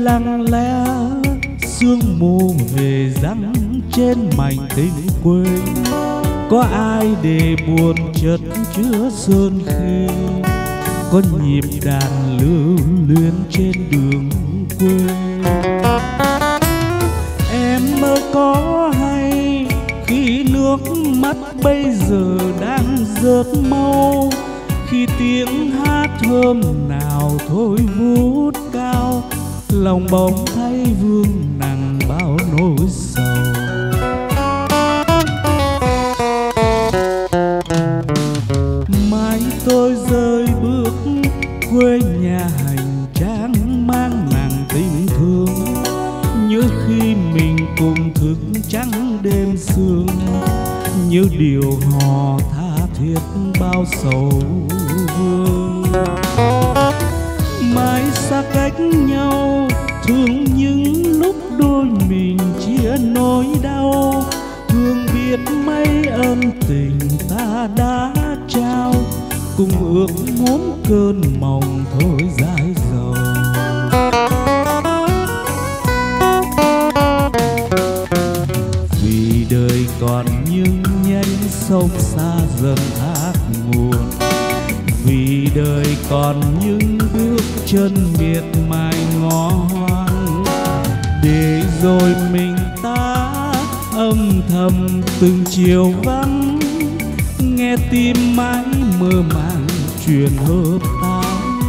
lặng lẽ sương mù về răng trên mảnh tình quê. Có ai để buồn chất chứa sơn khê, có nhịp đàn lưu luyến trên đường quê. Em mơ có hay khi nước mắt bây giờ đang rớt mau, khi tiếng hát thơm nào thôi vút cao, lòng bỗng thấy vương nặng bao nỗi sầu. Mai tôi rơi bước quê nhà hành trang mang nặng tình thương, nhớ khi mình cùng thức trắng đêm sương, nhớ điều hò tha thiết bao sầu vương. Mãi xa cách nhau thương những lúc đôi mình chia nỗi đau, thương biết mấy ân tình ta đã trao, cùng ước muốn cơn mộng thôi dãi dầu. Vì đời còn những nhánh sông xa dần thác nguồn, vì đời còn những bước chân miệt mài ngõ hoang, để rồi mình ta âm thầm từng chiều vắng, nghe tim mãi mơ màng chuyện hợp tan.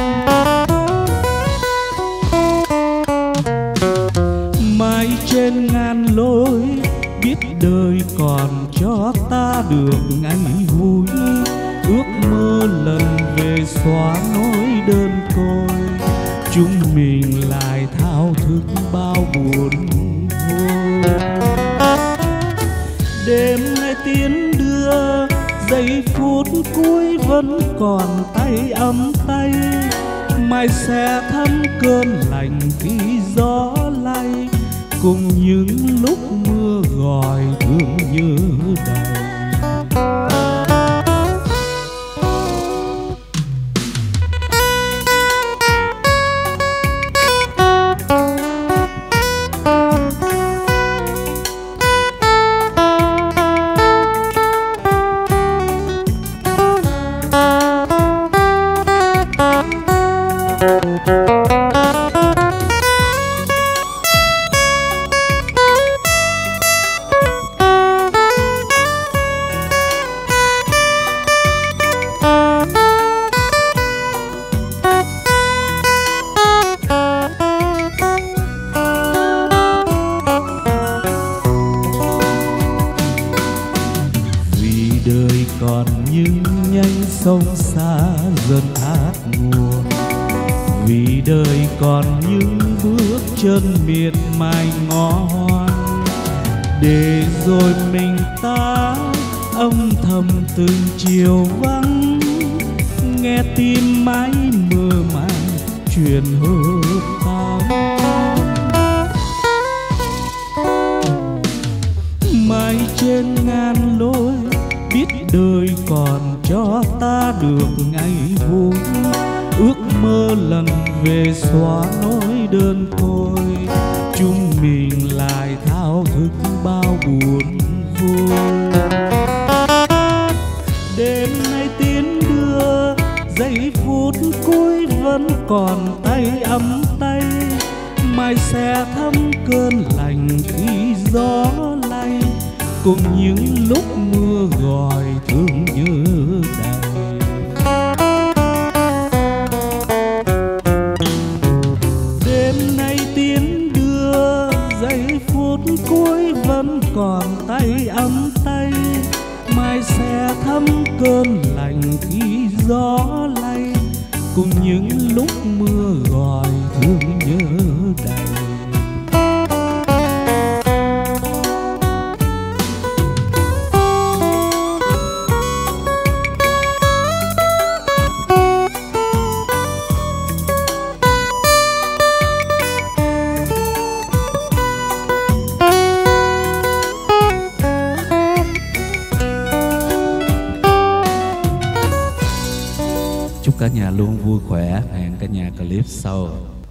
Mãi trên ngàn lối biết đời còn cho ta được ngày vui, ước mơ lần về xóa nỗi đơn côi, chúng mình lại thao thức bao buồn vui. Đêm nay tiến đưa giây phút cuối vẫn còn tay ấm tay, mai sẽ thấm cơn lạnh khi gió lay, cùng những lúc mưa gọi thương nhớ đầy. Đời còn những nhánh sông xa dần thác nguồn, vì đời còn những bước chân miệt mài ngõ hoang, để rồi mình ta âm thầm từng chiều vắng, nghe tim mãi mơ màng chuyện hợp tan. Mãi trên ngàn lối biết đời còn cho ta được ngày vui, ước mơ lần về xóa nỗi đơn côi, chúng mình lại thao thức bao buồn vui. Đêm nay tiến đưa giây phút cuối vẫn còn tay ấm tay, mai sẽ thấm cơn lạnh khi gió lay, cùng những lúc mưa gọi thương nhớ đầy. Đêm nay tiến đưa giây phút cuối vẫn còn tay ấm tay, mai sẽ thấm cơn lạnh khi gió lay, cùng những lúc mưa gọi thương nhớ đầy. Chúc cả nhà luôn vui khỏe. Hẹn cả nhà clip sau.